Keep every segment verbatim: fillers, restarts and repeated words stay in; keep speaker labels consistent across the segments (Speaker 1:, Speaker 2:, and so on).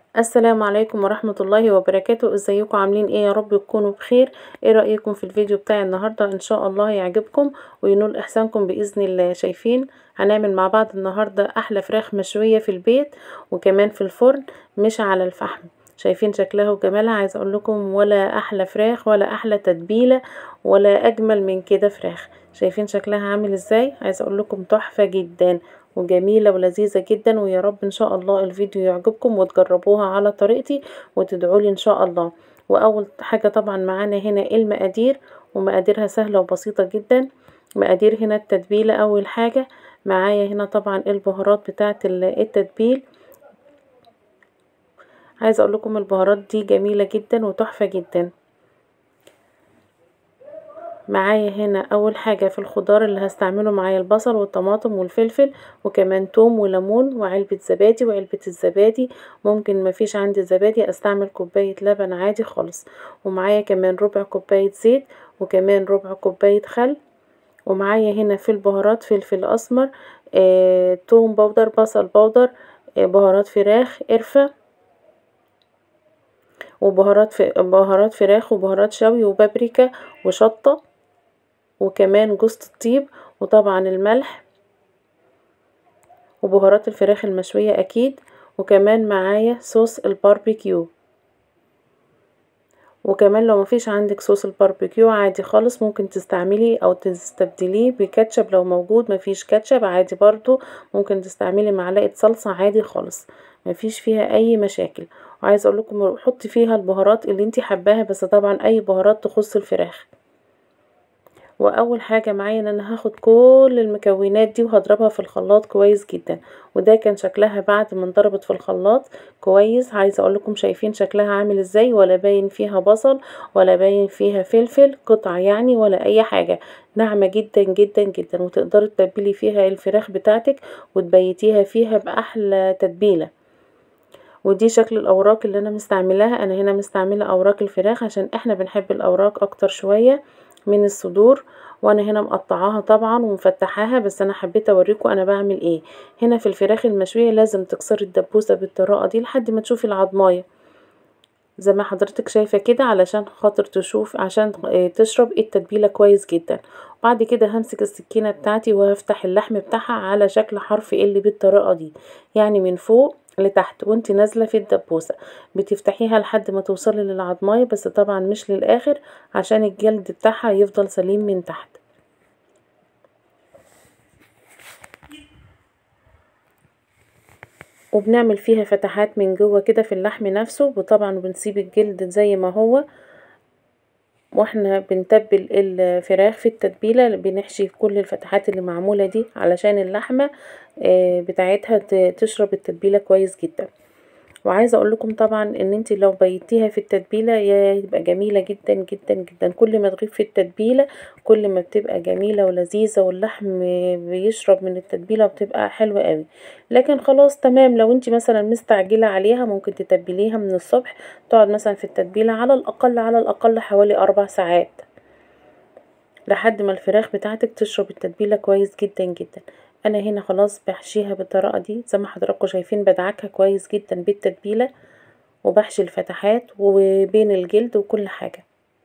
Speaker 1: السلام عليكم ورحمة الله وبركاته. ازيكم عاملين ايه؟ يا رب تكونوا بخير. ايه رأيكم في الفيديو بتاعي النهاردة؟ ان شاء الله يعجبكم وينول احسانكم بإذن الله. شايفين هنعمل مع بعض النهاردة احلى فراخ مشوية في البيت وكمان في الفرن مش على الفحم. شايفين شكلها وجمالها؟ عايزه اقول لكم ولا احلى فراخ ولا احلى تتبيله ولا اجمل من كده فراخ. شايفين شكلها عامل ازاي؟ عايزه اقول لكم تحفه جدا وجميلة ولذيذة جدا، ويا رب ان شاء الله الفيديو يعجبكم وتجربوها على طريقتي وتدعولي ان شاء الله. واول حاجة طبعا معانا هنا المقادير، ومقاديرها سهلة وبسيطة جدا. مقادير هنا التتبيلة، اول حاجة معايا هنا طبعا البهارات بتاعة التتبيل. عايزة اقول لكم البهارات دي جميلة جدا وتحفة جدا. معايا هنا اول حاجة في الخضار اللي هستعمله معايا البصل والطماطم والفلفل وكمان توم وليمون وعلبة زبادي، وعلبة الزبادي ممكن مفيش عندي زبادي استعمل كوباية لبن عادي خالص. ومعايا كمان ربع كوباية زيت وكمان ربع كوباية خل. ومعايا هنا في البهارات فلفل اسمر، آه، توم بودر، بصل بودر، آه، بهارات فراخ، قرفة، وبهارات ف... بهارات فراخ وبهارات شوي وبابريكا وشطة وكمان جوز الطيب، وطبعا الملح وبهارات الفراخ المشوية اكيد، وكمان معايا صوص الباربيكيو. وكمان لو مفيش عندك صوص الباربيكيو عادي خالص ممكن تستعملي او تستبدليه بكاتشب. لو موجود مفيش كاتشب عادي برضو ممكن تستعملي معلقة صلصة عادي خالص، مفيش فيها اي مشاكل. وعايزه اقول لكم حطي فيها البهارات اللي انتي حباها، بس طبعا اي بهارات تخص الفراخ. واول حاجة معايا ان انا هاخد كل المكونات دي وهضربها في الخلاط كويس جدا. وده كان شكلها بعد ما انضربت في الخلاط كويس. عايزه اقول لكم شايفين شكلها عامل ازاي؟ ولا باين فيها بصل ولا باين فيها فلفل قطع يعني ولا اي حاجة، ناعمة جدا جدا جدا. وتقدري تتبلي فيها الفراخ بتاعتك وتبيتيها فيها باحلى تتبيلة. ودي شكل الاوراق اللي انا مستعملاها. انا هنا مستعمله اوراق الفراخ عشان احنا بنحب الاوراق اكتر شويه من الصدور. وانا هنا مقطعاها طبعا ومفتحاها، بس انا حبيت اوريكم انا بعمل ايه. هنا في الفراخ المشويه لازم تكسري الدبوسه بالطريقه دي لحد ما تشوفي العضمايه زي ما حضرتك شايفة كده، علشان خاطر تشوف عشان تشرب التتبيلة كويس جدا. بعد كده همسك السكينة بتاعتي وهفتح اللحم بتاعها على شكل حرف ال بالطريقة دي، يعني من فوق لتحت وانت نازلة في الدبوسة بتفتحيها لحد ما توصلي للعضماية، بس طبعا مش للآخر عشان الجلد بتاعها يفضل سليم من تحت. وبنعمل فيها فتحات من جوه كده في اللحم نفسه، وطبعا بنسيب الجلد زي ما هو. واحنا بنتبل الفراخ في التتبيله بنحشي كل الفتحات اللي معموله دي علشان اللحمه بتاعتها تشرب التتبيله كويس جدا. وعايزه اقول لكم طبعا ان انت لو بيتيها في التتبيله يبقى جميله جدا جدا جدا. كل ما تغيب في التتبيله كل ما بتبقى جميله ولذيذه، واللحم بيشرب من التتبيله وبتبقى حلوه قوي. لكن خلاص تمام، لو انت مثلا مستعجله عليها ممكن تتبليها من الصبح، تقعد مثلا في التتبيله على الاقل على الاقل حوالي اربع ساعات لحد ما الفراخ بتاعتك تشرب التتبيله كويس جدا جدا. انا هنا خلاص بحشيها بالطريقه دي زي ما حضراتكم شايفين، بدعكها كويس جدا بالتتبيله وبحشي الفتحات وبين الجلد وكل حاجه.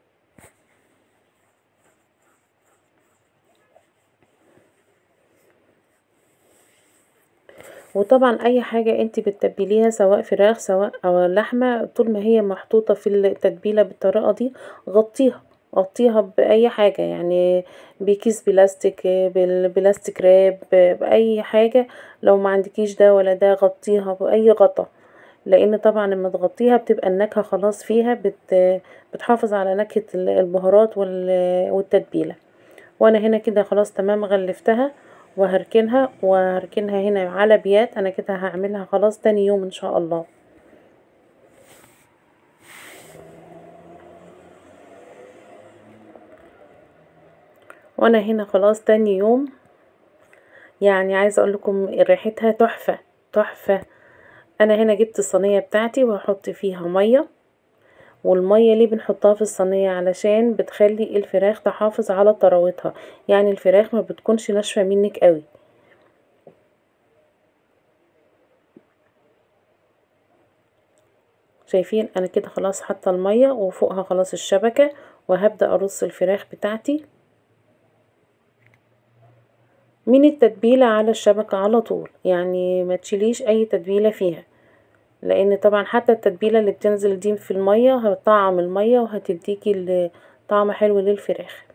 Speaker 1: وطبعا اي حاجه انت بتتبليها سواء فراخ سواء او لحمه، طول ما هي محطوطه في التتبيله بالطريقه دي غطيها غطيها باي حاجه، يعني بكيس بلاستيك، بالبلاستيك راب، باي حاجه. لو ما عندكيش ده ولا ده غطيها باي غطا، لان طبعا لما تغطيها بتبقى النكهه خلاص فيها بت بتحافظ على نكهه البهارات والتتبيله. وانا هنا كده خلاص تمام غلفتها وهركنها وهركنها هنا على بيات. انا كده هعملها خلاص تاني يوم ان شاء الله. وانا هنا خلاص تاني يوم، يعني عايزه اقول لكم ريحتها تحفه تحفه. انا هنا جبت الصينيه بتاعتي وهحط فيها ميه. والميه ليه بنحطها في الصينيه؟ علشان بتخلي الفراخ تحافظ على طراوتها، يعني الفراخ ما بتكونش ناشفه منك قوي. شايفين انا كده خلاص حاطه الميه وفوقها خلاص الشبكه، وهبدا ارص الفراخ بتاعتي من التتبيله على الشبكه على طول، يعني ما تشيليش اي تتبيله فيها، لان طبعا حتى التتبيله اللي بتنزل دي في الميه هتطعم الميه وهتديكي طعم حلو للفراخ.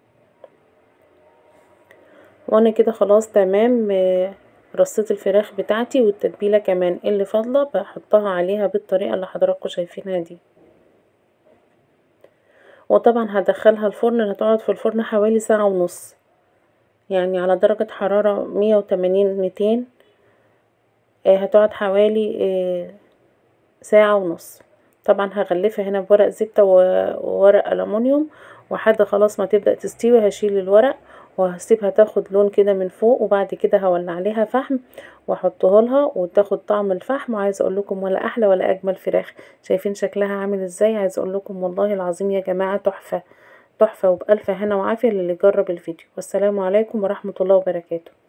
Speaker 1: وانا كده خلاص تمام رصيت الفراخ بتاعتي، والتتبيله كمان اللي فاضله بحطها عليها بالطريقه اللي حضراتكم شايفينها دي. وطبعا هدخلها الفرن، هتقعد في الفرن حوالي ساعه ونص، يعني على درجه حراره مية وتمانين ميتين، هتقعد حوالي ساعه ونص. طبعا هغلفها هنا بورق زبده وورق ألمونيوم، وحد خلاص ما تبدأ تستوي هشيل الورق وهسيبها تاخد لون كده من فوق، وبعد كده هولع عليها فحم واحطه لها وتاخد طعم الفحم. وعايزه اقول لكم ولا احلى ولا اجمل فراخ. شايفين شكلها عامل ازاي؟ عايزه اقول لكم والله العظيم يا جماعه تحفه تحفه، وبألف هنا وعافيه للي جرب الفيديو. والسلام عليكم ورحمه الله وبركاته.